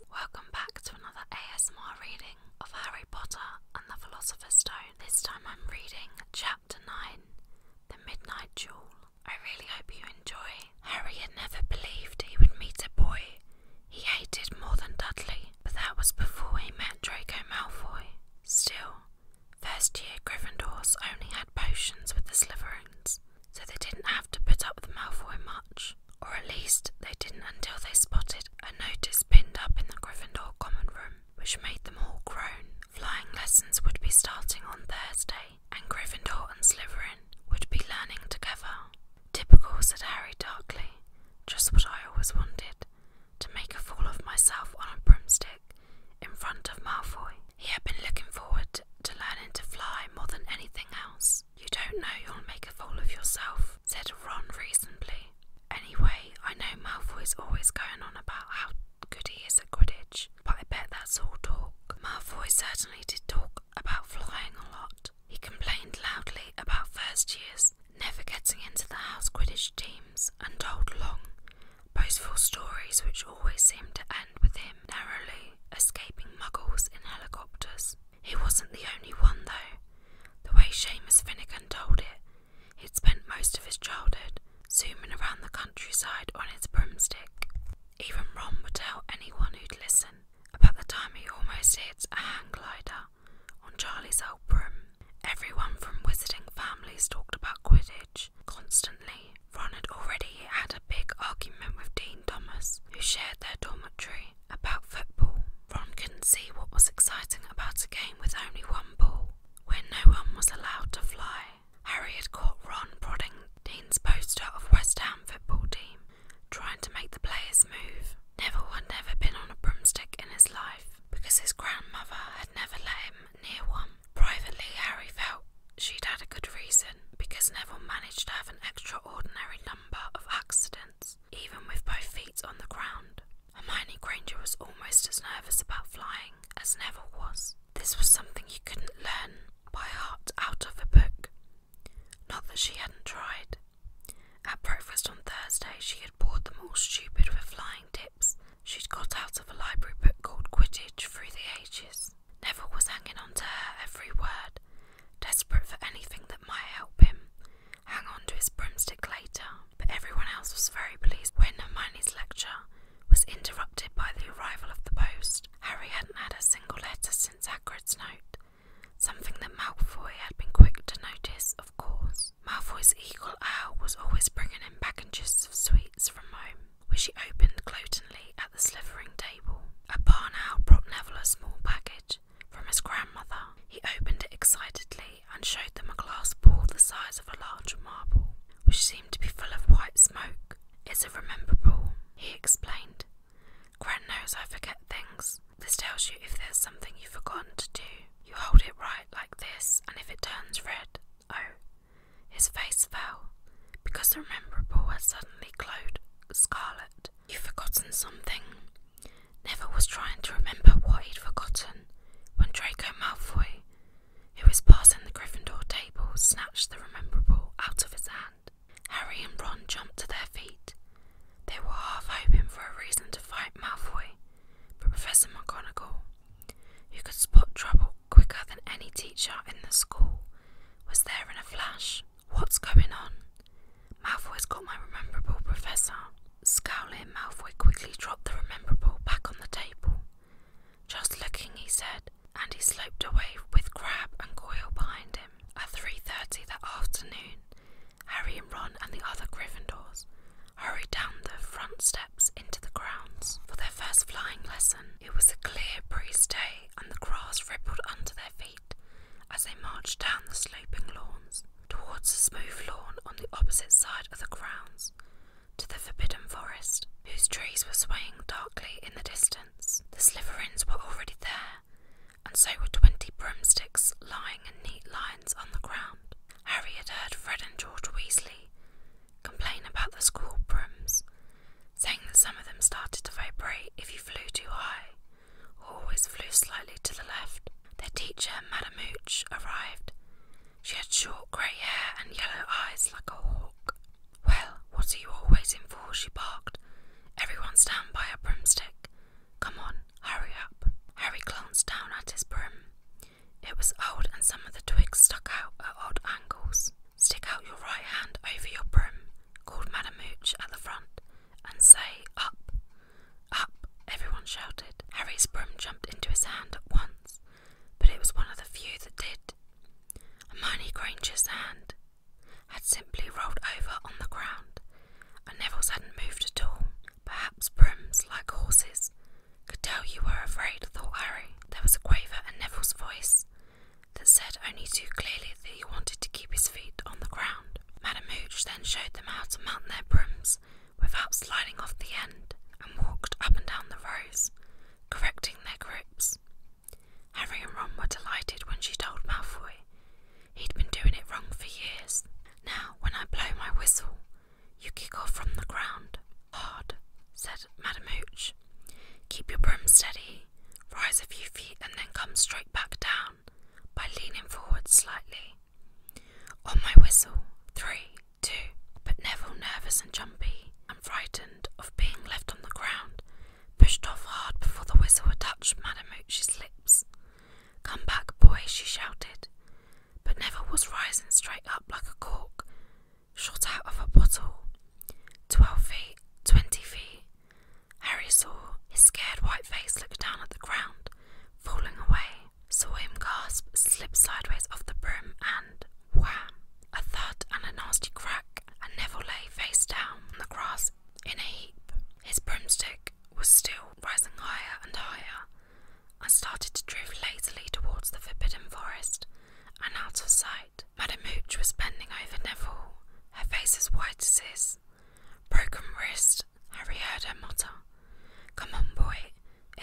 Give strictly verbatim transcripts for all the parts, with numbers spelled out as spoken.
Welcome back to another A S M R reading of Harry Potter and the Philosopher's Stone. This time I'm reading Chapter nine, The Midnight Duel. I really hope you enjoy. Harry had never believed he would meet a boy he hated more than Dudley, but that was before he met Draco Malfoy. Still, first year Gryffindors only had potions with the Slytherins, so they didn't have to put up with Malfoy much. Or at least they didn't until they spotted a notice pinned up in the Gryffindor common room, which made them all groan. Flying lessons would be starting on Thursday, and Gryffindor and Slytherin would be learning together. Typical, said Harry darkly. Just what I always wanted. To make a fool of myself on a broomstick in front of Malfoy. He had been looking forward to learning to fly more than anything else. You don't know you'll make a fool of yourself, said Ron reasonably. Anyway, I know Malfoy's always going on about how good he is at Quidditch, but I bet that's all talk. Malfoy certainly did talk about flying a lot. He complained loudly about first years never getting into the house Quidditch teams and told long, boastful stories which always seemed to end with him narrowly escaping muggles in helicopters. He wasn't the only one though. The way Seamus Finnegan told it, he'd spent most of his childhood zooming around the countryside on his broomstick. Even Ron would tell anyone who'd listen about the time he almost hit a hang glider on Charlie's old broom. Everyone from wizarding families talked about Quidditch constantly. Ron had already had a big argument with Dean Thomas, who shared their dormitory, about football. Ron couldn't see what was exciting about a game with only one ball, where no one was allowed to fly. Harry had caught Ron prodding Dean's poster of West Ham football team, trying to make the players move. Neville had never been on a broomstick in his life, because his grandmother had never let him near one. Privately, Harry felt she'd had a good reason, because Neville managed to have an extraordinary number of accidents, even with both feet on the ground. Hermione Granger was almost as nervous about flying as Neville was. This was something you couldn't learn by heart out of a book. Not that she hadn't tried. At breakfast on Thursday, she had bored them all stupid with flying tips she'd got out of a library book called Quidditch Through the Ages. Neville was hanging on to her every word, desperate for anything that might help him hang on to his broomstick later, but everyone else was very pleased when Hermione's lecture was interrupted by the arrival of the post. Harry hadn't had a single letter since Hagrid's note, something that Malfoy had been quick to notice, of course. Malfoy's eagle owl was always bringing him packages of sweets from home, which he opened gloatingly at the Slytherin table. A barn owl brought Neville a small package from his grandmother. He opened it excitedly and showed them a glass ball the size of a large marble, which seemed to be full of white smoke. It's a remember ball, he explained. Gran knows I forget things. This tells you if there's something you've forgotten to do. You hold it right like this, and if it turns red, oh, his face fell, because the remember ball had suddenly glowed scarlet. You've forgotten something. Neville was trying to remember what he'd forgotten when Draco Malfoy, who was passing the Gryffindor table, snatched the remember ball out of his hand. Harry and Ron jumped to their feet. They were half hoping for a reason to fight Malfoy, but Professor McGonagall, who could spot trouble quicker than any teacher in the school, was there in a flash. What's going on? Malfoy's got my remember ball, Professor. Scowling, Malfoy quickly dropped the remember ball back on the table. Just looking, he said, and he sloped away with Crabbe and Goyle behind him. At three thirty that afternoon, Harry and Ron and the other Gryffindors hurried down the front steps into the grounds for their first flying lesson. It was a clear breeze day, and the grass rippled under their feet as they marched down the sloping lawns towards a smooth lawn on the opposite side of the grounds to the Forbidden Forest, whose trees were swaying darkly in the distance. The Slytherins were already there, and so were twenty broomsticks lying in neat lines on the ground. Harry had heard Fred and George Weasley complain about the school brooms, saying that some of them started to vibrate if you flew too high, or always flew slightly to the left. Their teacher, Madame Hooch, arrived. She had short grey hair and yellow eyes like a hawk. Well, what are you all waiting for? She barked. Everyone stand by a broom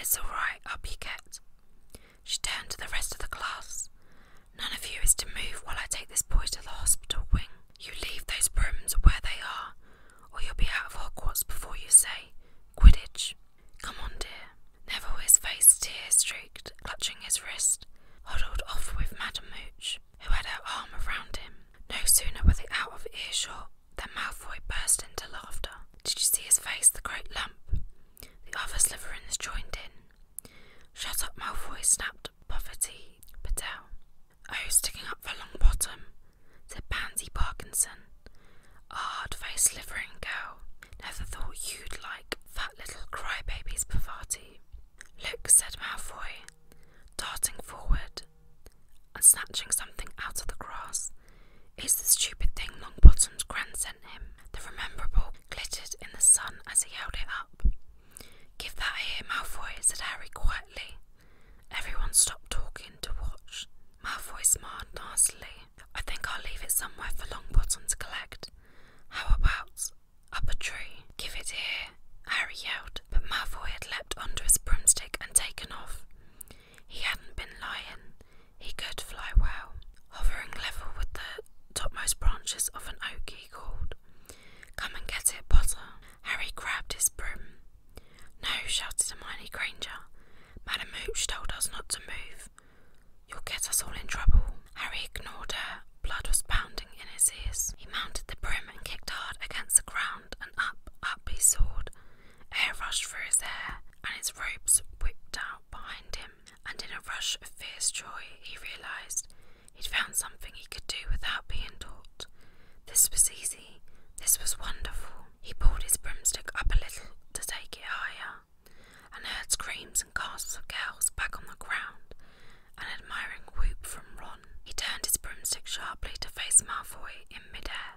It's all right, up you get. She turned to the rest of the class. None of you is to move while I take this boy to the hospital wing. You leave those brooms where they are, or you'll be out of Hogwarts before you say Quidditch. Come on, dear. Neville, his face tear-streaked, clutching his wrist, huddled off with Madam Mooch, who had her arm around him. No sooner were they out of earshot than Malfoy burst into laughter. Did you see his face, the great lump? The other Slytherins joined in. Shut up, Malfoy, snapped Buffety Patel. Oh, sticking up for Longbottom, said Pansy Parkinson, a hard-faced Slytherin girl. Never thought you'd like fat little crybabies, Parvati. Look, said Malfoy, darting forward and snatching something out of the grass. It's the stupid thing Longbottom's gran sent him. The Rememberable glittered in the sun as he held it up. Give that here, Malfoy, said Harry quietly. Everyone stopped talking to watch. Malfoy smiled nastily. I think I'll leave it somewhere for Longbottom to collect. How about up a tree? Give it here, Harry yelled, but Malfoy had leapt onto his broomstick and taken off. He hadn't been lying. He could fly well. Hovering level with the topmost branches of an oak, he called, Come and get it, Potter. Harry grabbed his broom. No, shouted Hermione Granger. Madam Hooch told us not to move. You'll get us all in trouble. Harry ignored her. Blood was pounding in his ears. He mounted the broom and kicked hard against the ground, and up, up he soared. Air rushed through his hair, and his robes whipped out behind him, and in a rush of fierce joy he realised he'd found something he could do without being taught. This was easy. This was wonderful. He pulled his broomstick up a little to take it higher, and heard screams and gasps of girls back on the ground, an admiring whoop from Ron. He turned his broomstick sharply to face Malfoy in mid-air.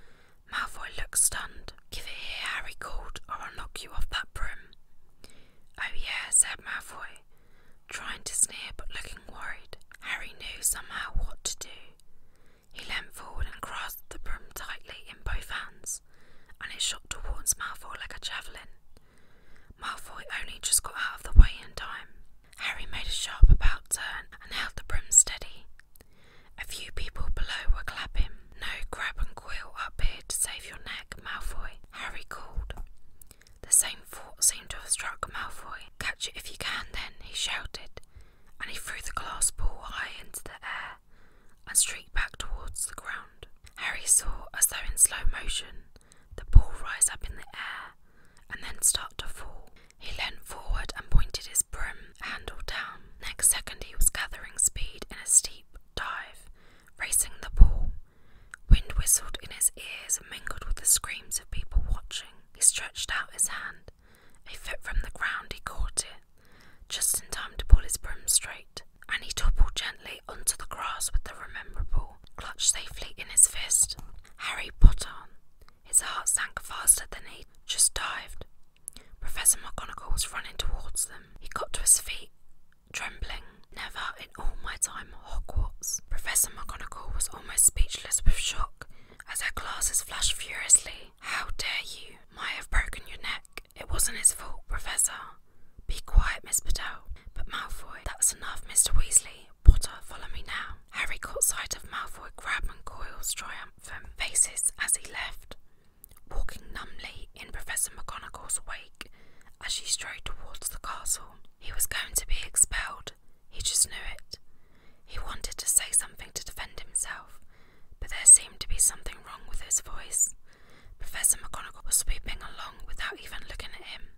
Malfoy looked stunned. Give it here, Harry called, or I'll knock you off that broom. Oh yeah, said Malfoy, trying to sneer but looking worried. Harry knew somehow what to do. He leant forward and grasped the broom tightly in both hands, and it shot towards Malfoy like a javelin. Malfoy only just got out of the way in time. Harry made a sharp about turn and held the broom steady. A few people below were clapping. No, grab and quill up here to save your neck, Malfoy, Harry called. The same thought seemed to have struck Malfoy. Catch it if you can, then, he shouted, and he threw the glass ball high into the air and streaked back towards the ground. Harry saw, as though in slow motion, the ball rise up in the air and then start to fall. He leant forward and pointed his broom handle down. Next second he was gathering speed in a steep dive, racing the ball. Wind whistled in his ears and mingled with the screams of people watching. He stretched out his hand. A foot from the ground he caught it, just in time to pull his broom straight, and he toppled gently onto the grass with the Rememberable clutched safely in his fist. Harry Potter. His heart sank faster than he'd just dived. Professor McGonagall was running towards them. He got to his feet, trembling. Never in all my time at Hogwarts. Professor McGonagall was almost speechless with shock as her glasses flashed furiously. How dare you? Might have broken your neck. It wasn't his fault, Professor. Be quiet, Miss Patel. But Malfoy, that's enough, Mister Weasley. Potter, follow me now. Harry caught sight of Malfoy, Crabbe and Goyle's triumphant faces as he left, walking numbly in Professor McGonagall's wake as she strode towards the castle. He was going to be expelled. He just knew it. He wanted to say something to defend himself, but there seemed to be something wrong with his voice. Professor McGonagall was sweeping along without even looking at him.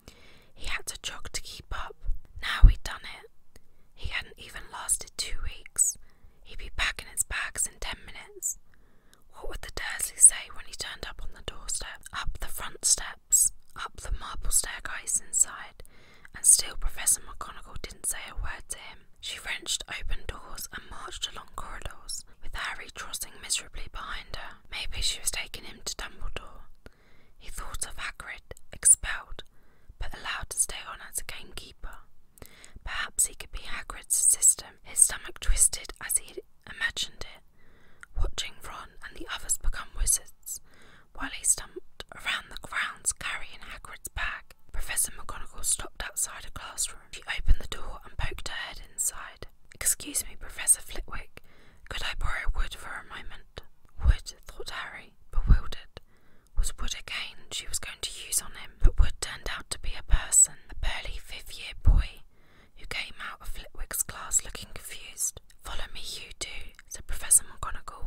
He had to jog to keep up. Now he'd done it. He hadn't even lasted two weeks. He'd be packing his bags in ten minutes. What would the Dursleys say when he turned up on the doorstep? Up the front steps, up the marble staircase inside, and still Professor McGonagall didn't say a word to him. She wrenched open doors and marched along corridors, with Harry trotting miserably behind her. Maybe she was taking him to Dumbledore. He thought of Hagrid, expelled, but allowed to stay on as a gamekeeper. Perhaps he could be Hagrid's assistant. His stomach twisted as he imagined it, watching Ron and the others become wizards, while he stumped around the grounds carrying Hagrid's bag. Professor McGonagall stopped outside outside a classroom. She opened the door and poked her head inside. "Excuse me, Professor Flitwick, could I borrow Wood for a moment?" Wood, thought Harry, bewildered. Was Wood again she was going to use on him? But Wood turned out to be a person, a burly fifth-year boy, who came out of Flitwick's class looking confused. "Follow me, you two," said Professor McGonagall,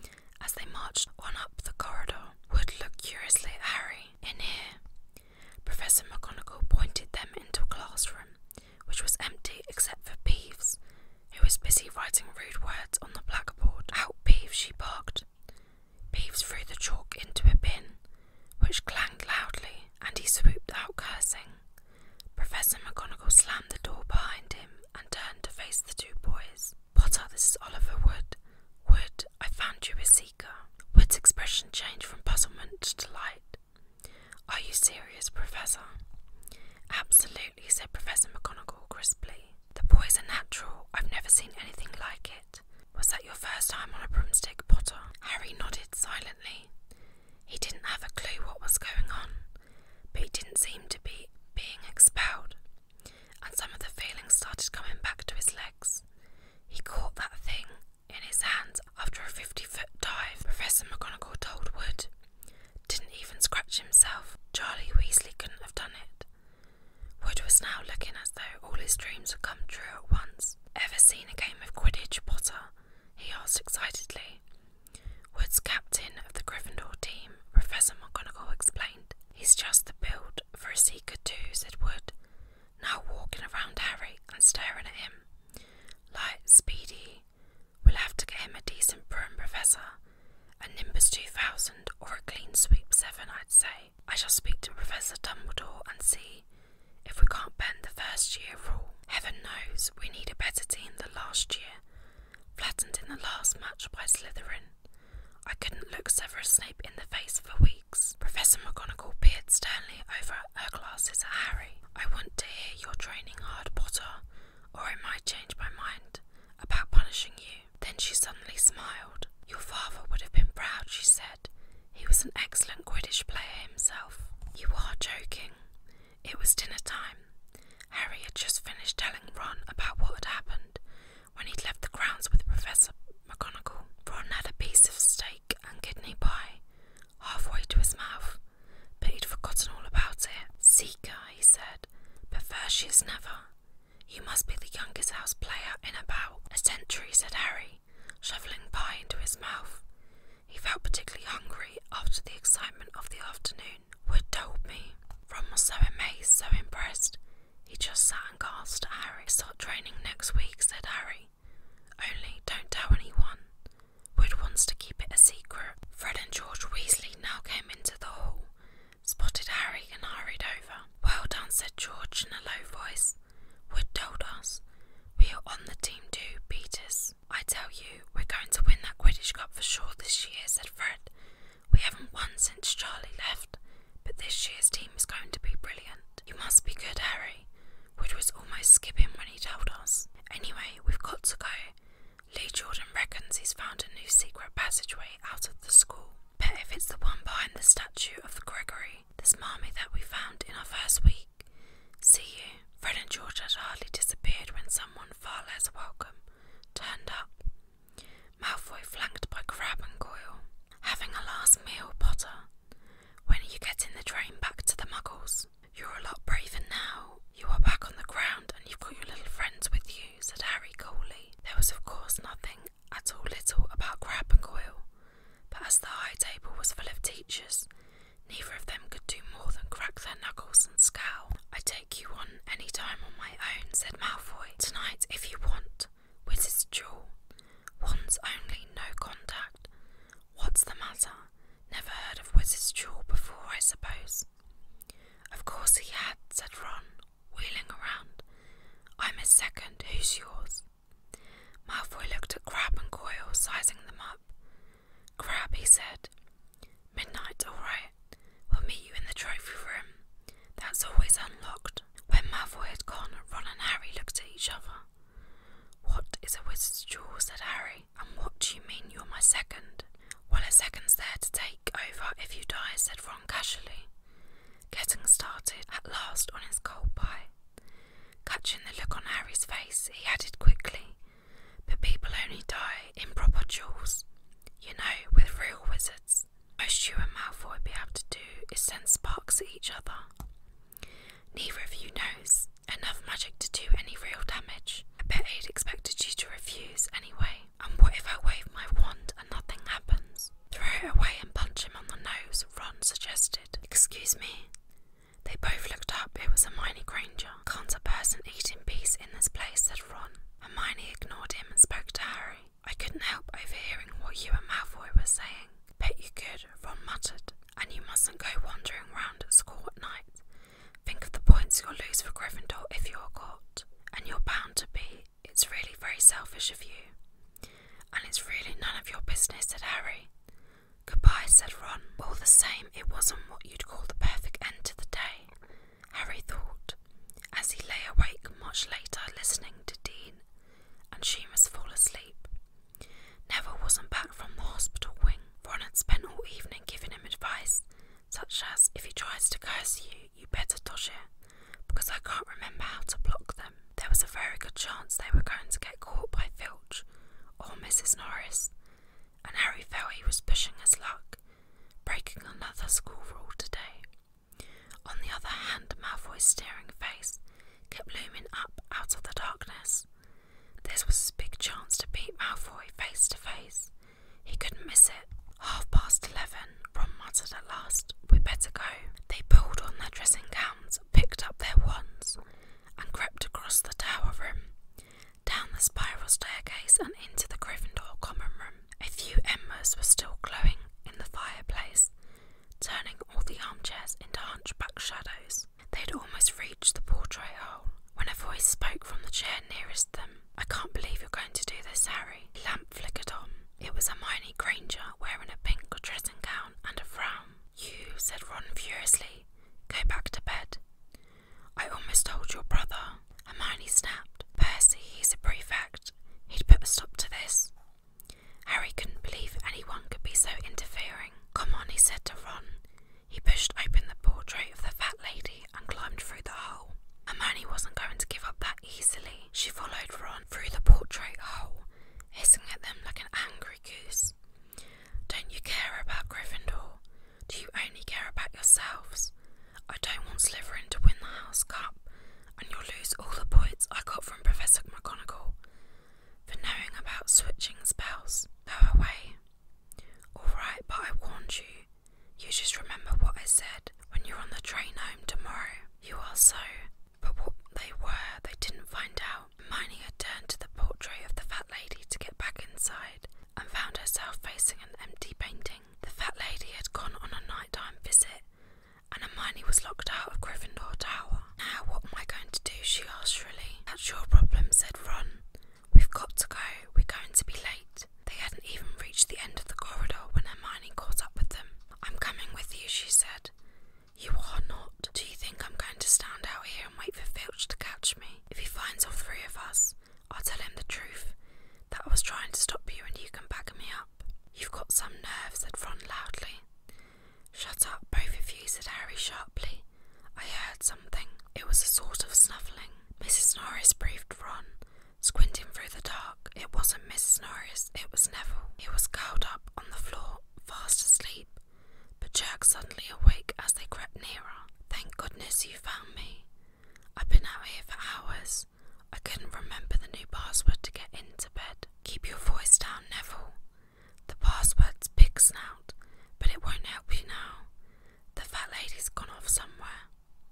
as they marched on up the corridor. Wood looked curiously at Harry. "In here." Professor McGonagall pointed them into a classroom, which was empty except for Peeves, who was busy writing rude words on the blackboard. "Out, Peeves," she barked. Peeves threw the chalk into a bin, which clanged loudly, and he swooped out cursing. Professor McGonagall slammed the door behind him and turned to face the two boys. "Potter, this is Oliver Wood. Wood, I found you a seeker." Wood's expression changed from puzzlement to delight. "Are you serious, Professor?" "Absolutely," said Professor McGonagall crisply. "The boy's a natural. I've never seen anything like it." "Was that your first time on a broomstick, Potter?" Harry nodded silently. He didn't have a clue what was going on, but he didn't seem to be being expelled, and some of the feelings started coming back to his legs. He caught that thing in his hands after a fifty-foot dive, Professor McGonagall told Wood. Didn't even scratch himself. Charlie Weasley couldn't have done it. Wood was now looking as though all his dreams had come true at once. "Ever seen a game of Quidditch, Potter?" he asked excitedly. Wood's captain of the Gryffindor team, Professor McGonagall explained. "He's just the build for a seeker too," said Wood, now walking around Harry and staring at him. "Light, speedy. We'll have to get him a decent broom, Professor. A Nimbus two thousand or a clean sweep seven, I'd say. I shall speak to Professor Dumbledore and see if we can't bend the first year rule. Heaven knows we need a better team than last year, flattened in the last match by Slytherin. I couldn't look Severus Snape in the face for weeks." Professor McGonagall peered sternly over her glasses at Harry. "I want to hear you're training hard, Potter, or I might change my mind about punishing you." Then she suddenly smiled. "Your father would have been proud," she said. "He was an excellent Quidditch player himself." "You are joking." It was dinner time. Harry had just finished telling Ron about what had happened when he'd left the grounds with Professor McGonagall. Ron had a piece of steak and kidney pie halfway to his mouth, but he'd forgotten all about it. "Seeker," he said, "but first she is never. You must be the youngest house player in about a century," said Harry, shoveling pie into his mouth. He felt particularly hungry after the excitement of the afternoon. "Wood told me." Ron was so amazed, so impressed, he just sat and gasped at Harry. "Start training next week," said Harry. "Only don't tell anyone. Wood wants to keep it a secret." Fred and George Weasley now came into the hall, spotted Harry and hurried over. "Well done," said George in a low voice. "Wood told us. We are on the team too, Peters. I tell you, we're going to win that Quidditch Cup for sure this year," said Fred. "We haven't won since Charlie left, but this year's team is going to be brilliant." "You must be good, Harry." Wood was almost skipping when he told us. "Anyway, we've got to go. Lee Jordan reckons he's found a new secret passageway out of the school. Bet if it's the one behind the statue of the Gregory, the smarmy that we found in our first week. See you." Fred and George had hardly disappeared when someone far less welcome turned up. Malfoy flanked by Crabbe and Goyle. "Having a last meal, Potter? When are you getting the train back to the Muggles?" "You're a lot braver now. You are back on the ground and you've got your little friends with you," said Harry coolly. There was of course nothing at all little about Crabbe and Goyle, but as the high table was full of teachers, neither of them could do more than crack their knuckles and scowl. "I take you on any time on my own," said Malfoy. "Tonight if you want. Wizard's duel. Wands only, no contact." "What's the matter? Never heard of Wizard's duel before, I suppose." Of course he had, said Ron, wheeling around. "I'm his second. Who's yours?" Malfoy looked at Crabbe and Goyle, sizing them up. "Crabbe," he said. "Midnight, all right. We'll meet you in the trophy room. That's always unlocked." When Malfoy had gone, Ron and Harry looked at each other. "What is a wizard's duel?" said Harry. "And what do you mean you're my second?" "Well, a second's there to take over if you die," said Gryffindor if you're caught. And you're bound to be. It's really very selfish of you. And it's really none of your business, said Harry. Goodbye, said Ron. All the same, it wasn't what you'd call the perfect end to the day, Harry thought, as he lay awake much later listening to Dean and Seamus fall asleep. Neville wasn't back from the hospital wing. Ron had spent all evening giving him advice, such as, if he tries to curse you, you better dodge it, because I can't remember how to block them. There was a very good chance they were going to get caught by Filch or Missus Norris, and Harry felt he was pushing his luck, breaking another school rule today. On the other hand, Malfoy's staring face kept looming up out of the darkness. This was his big chance to beat Malfoy face to face. He couldn't miss it. Half past eleven, Ron muttered at last. We'd better go. They pulled on their dressing gowns, picked up their wands, and crept across the tower room, down the spiral staircase and into the Gryffindor common room. A few embers were still glowing in the fireplace, turning all the armchairs into hunchback shadows. They'd almost reached the portrait hole when a voice spoke from the chair nearest them. I can't believe you're going to do this, Harry. A lamp flickered on. It was Hermione Granger wearing a pink dressing gown and a frown. You, said Ron furiously. Go back to bed. I almost told your brother. Hermione snapped. Percy, he's a prefect. He'd put a stop to this. Harry couldn't believe anyone could be so interfering. Come on, he said to Ron. He pushed open the portrait of the fat lady and climbed through the hole. Hermione wasn't going to give up that easily. She followed Ron through the portrait hole, hissing at them like an angry goose. Don't you care about Gryffindor? Do you only care about yourselves? I don't want Slytherin to win the House Cup, and you'll lose all the points I got from Professor McGonagall for knowing about switching spells. Go away. Alright, but I warned you. You just remember what I said when you're on the train home tomorrow. You are so... But what they were, they didn't find out. Hermione had turned to the portrait of the fat lady to get back inside and found herself facing an empty painting. The fat lady had gone on a nighttime visit, and Hermione was locked out of Gryffindor Tower. Now what am I going to do? She asked shrilly. That's your problem, said Ron. We've got to go. We're going to be late. They hadn't even reached the end of the corridor when Hermione caught up with them. I'm coming with you, she said. You are not. Do you think I'm going to stand out here and wait for Filch to catch me? If he finds all three of us, I'll tell him the truth, that I was trying to stop you and you can back me up. You've got some nerve, said Ron loudly. Shut up, both of you, said Harry sharply. I heard something. It was a sort of snuffling. Missus Norris breathed Ron, squinting through the dark. It wasn't Missus Norris, it was Neville. He was curled up on the floor, fast asleep, but jerked suddenly awake as they crept nearer. Thank goodness you found me. I've been out here for hours. I couldn't remember the new password to get into bed. Keep your voice down, Neville. The password's Big Snout, but it won't help you now. The fat lady's gone off somewhere.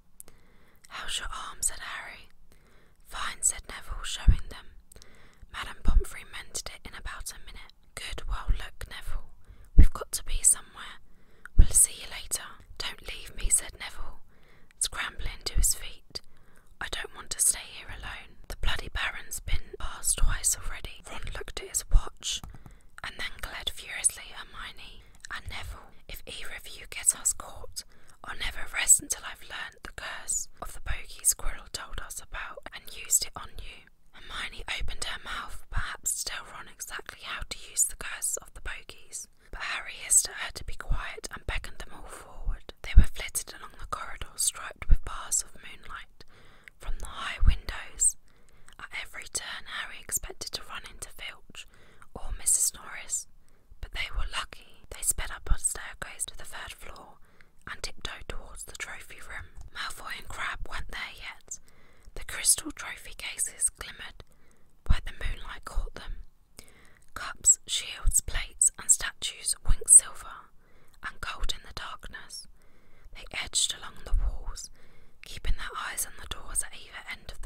How's your arm, said Harry. Fine, said Neville, showing them. Madame Pomfrey mended it in about a minute. Good, well look, Neville. We've got to be somewhere. We'll see you later. Don't leave me, said Neville, scrambling to his feet. I don't want to stay here alone. The bloody Baron's been past twice already. Ron looked at his watch, and then glared furiously at Hermione and Neville. If either of you get us caught, I'll never rest until I've learnt the curse of the bogey Squirrel told us about and used it on you. Hermione opened her mouth, perhaps to tell Ron exactly how to use the curse of the bogies, but Harry hissed at her to be quiet and beckoned them all forward. They were flitted along the corridor striped with bars of moonlight from the high windows. At every turn Harry expected to run into Filch or Missus Norris, but they were lucky. They sped up a staircase to the third floor and tiptoed towards the trophy room. Malfoy and Crabbe weren't there yet. The crystal trophy cases glimmered where the moonlight caught them. Cups, shields, plates and statues winked silver and gold in the darkness. They edged along the walls, keeping their eyes on the doors at either end of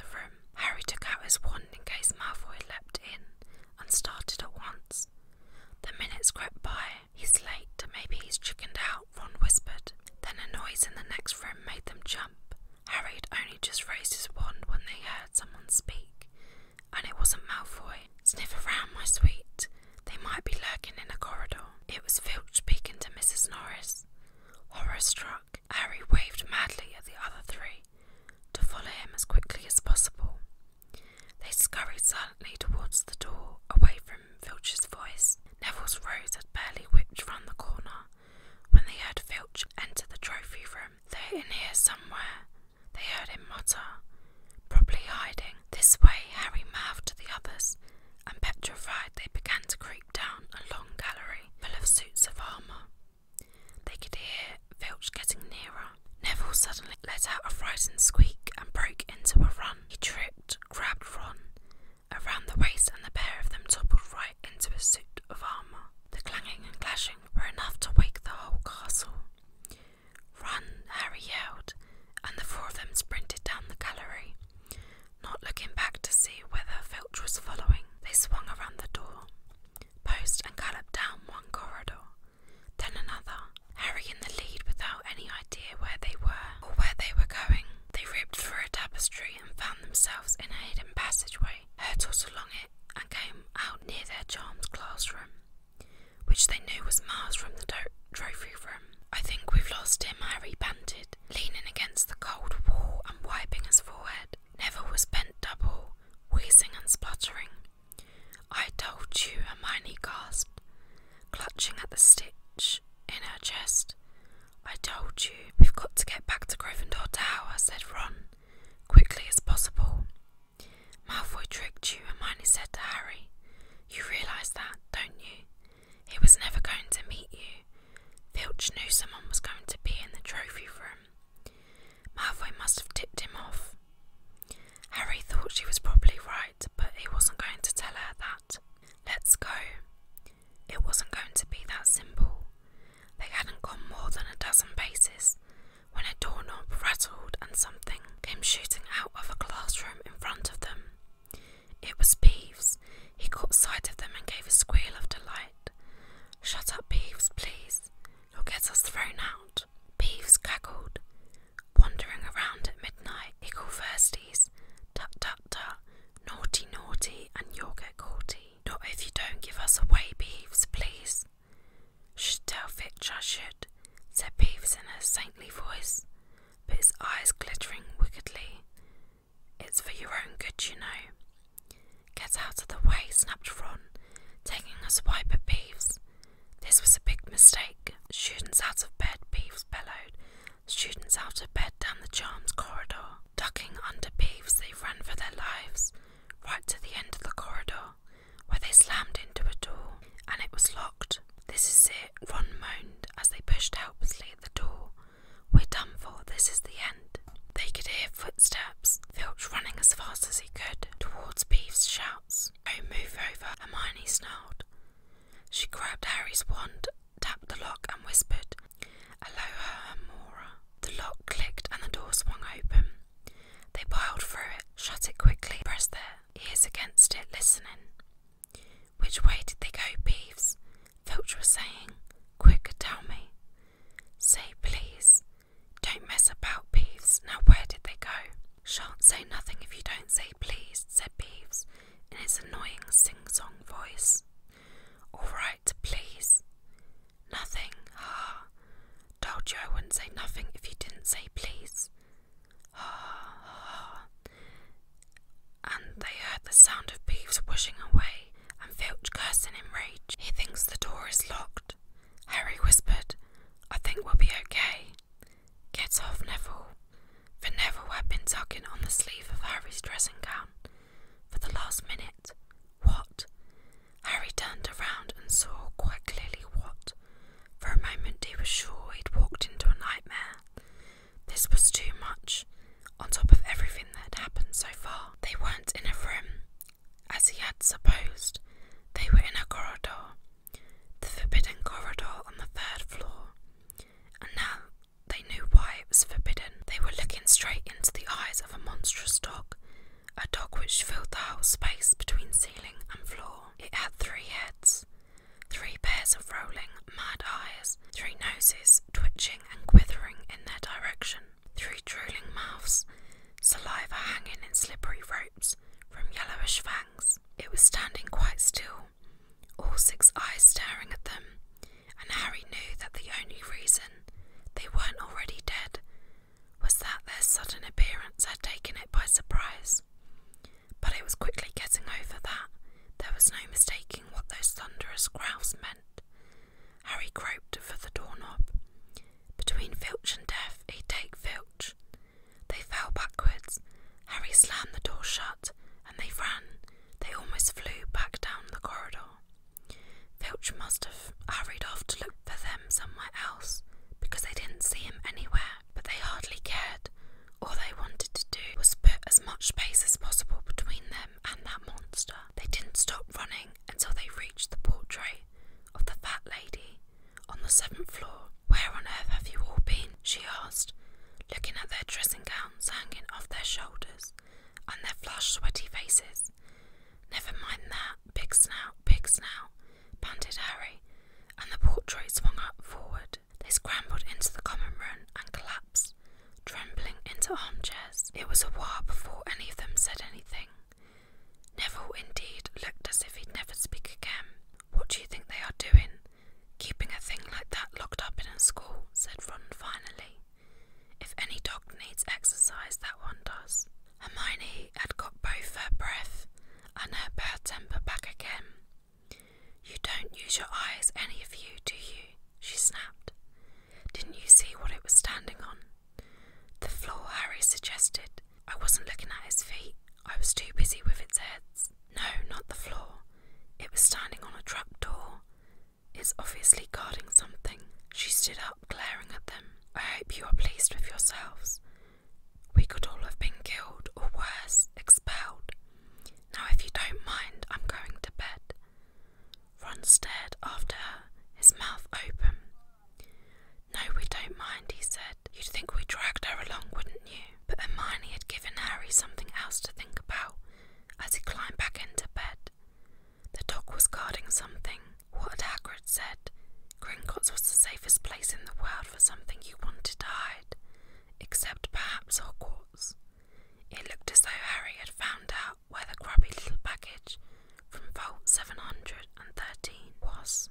towards the door, away from Filch's voice. Neville's rose had barely whipped round the corner when they heard Filch enter the trophy room. "They're in here somewhere," they heard him mutter, probably hiding. This way, Harry mouthed to the others, and petrified they began to creep down a long gallery full of suits of armour. They could hear Filch getting nearer. Neville suddenly let out a frightened squeak and broke into a run. He tripped, grabbed Ron around the waist, and the pair of them toppled right into a suit of armour. The clanging and clashing were enough to wake the whole castle. "Run!" Harry yelled, and the four of them sprinted down the gallery, not looking back to see whether Filch was following. They swung around the door post and galloped down one corridor, then another, Harry in the lead without any idea where they were or where they were going. They ripped through a tapestry and found themselves in a hidden passageway, hurtled along it, and came out near their charmed classroom, which they knew was miles from the trophy room. "I think we've lost him," Harry panted, leaning against the cold wall and wiping his forehead. Neville was bent double, wheezing and spluttering. "I told you," Hermione gasped, clutching at the stitch in her chest. "I told you." "We've got to get back to Gryffindor Tower," said Ron, quickly as possible. "Malfoy tricked you," Hermione said to Harry. "You realise that, don't you? He was never going to meet you. Filch knew someone was going to be in the trophy room. Malfoy must have tipped him off." Harry thought she was probably right, but he wasn't going to tell her that. "Let's go." It wasn't going to be that simple. They hadn't gone more than a dozen paces when a doorknob rattled and something came shooting out of a classroom in front of them. It was Peeves. He caught sight of them and gave a squeal of delight. "Shut up, Peeves, please. You'll get us thrown out." Peeves cackled. "Wandering around at midnight, equal firsties. Tut tut tut. Naughty naughty, and you'll get caughty. Not if you don't give us away, Peeves, please." "Should tell Filch I should," said Peeves in a saintly voice, but his eyes glittering wickedly. "It's for your own good, you know." "Get out of the way," snapped Ron, taking a swipe at Peeves. This was a big mistake. "Students out of bed," Peeves bellowed. "Students out of bed down the charmed corridor." Ducking under Peeves, they ran for their lives, right to the end of the corridor, where they slammed into a door, and it was locked. "This is it," Ron moaned as they pushed helplessly at the door. "We're done for. This is the end." They could hear footsteps, Filch running as fast as he could towards Peeves' shouts. "Oh, move over," Hermione snarled. She grabbed Harry's wand, tapped the lock and whispered, "Aloha, Amora." The lock clicked and the door swung open. They piled through it, shut it quickly, pressed their ears against it, listening. "Which way did they go, Peeves?" Filch was saying. "Quick, tell me." "Say please." "Don't mess about, Peeves. Now where did they go?" "Shan't say nothing if you don't say please," said Peeves in his annoying sing-song voice. "All right, please." "Nothing, ha. Told you I wouldn't say nothing if you didn't say please. Ha, ha." And they heard the sound of Peeves whooshing away, and Filch cursing in rage. "He thinks the door is locked," Harry whispered. "I think we'll be okay." "Get off, Neville." For Neville had been tugging on the sleeve of Harry's dressing gown for the last minute. "What?" Harry turned around and saw quite clearly what. For a moment he was sure he'd walked into a nightmare. This was too much, on top of everything that had happened so far. They weren't in a room, as he had supposed. They were in a corridor, the forbidden corridor on the third floor. And now they knew why it was forbidden. They were looking straight into the eyes of a monstrous dog, a dog which filled the whole space between ceiling and floor. It had three heads, three pairs of rolling, mad eyes, three noses twitching and quivering in their direction, three drooling mouths, saliva hanging in slippery ropes from yellowish fangs. It was standing quite still, all six eyes staring at them, and Harry knew that the only reason they weren't already dead was that their sudden appearance had taken it by surprise. But it was quickly getting over that, dangerous grouse meant. Harry groped for the doorknob. Between Filch and death, he'd take Filch. They fell backwards. Harry slammed the door shut, and they ran. They almost flew back down the corridor. Filch must have hurried off to look for them somewhere else, because they didn't see him anywhere, but they hardly cared. All they wanted to do was put as much space as possible between them and that monster. They didn't stop running until they reached the portrait of the fat lady on the seventh floor. "Where on earth have you all been?" she asked, looking at their dressing gowns hanging off their shoulders and their flushed, sweaty faces. "Never mind that, big snout, big snout," panted Harry, and the portrait swung up forward. They scrambled into the common room and collapsed, trembling into armchairs. It was a while before any of them said anything. Neville, indeed, looked as if he'd never speak again. "What do you think they are doing, keeping a thing like that locked up in a school?" said Ron finally. "If any dog needs exercise, that one does." Hermione had got both her breath and her bad temper back again. "You don't use your eyes, any of you, do you?" she snapped. "Didn't you see what it was standing on?" "The floor," Harry suggested. "I wasn't looking at his feet. I was too busy with its heads." "No, not the floor. It was standing on a trapdoor. It's obviously guarding something." She stood up, glaring at them. "I hope you are pleased with yourselves. We could all have been killed, or worse, expelled. Now, if you don't mind, I'm going to bed." Ron stared after her, his mouth open. "No, we don't mind," he said. "You'd think we dragged her along, wouldn't you?" But Hermione had given Harry something else to think about as he climbed back into bed. The dog was guarding something. What had Hagrid said? Gringotts was the safest place in the world for something you wanted to hide, except perhaps Hogwarts. It looked as though Harry had found out where the grubby little package from Vault seven hundred thirteen was.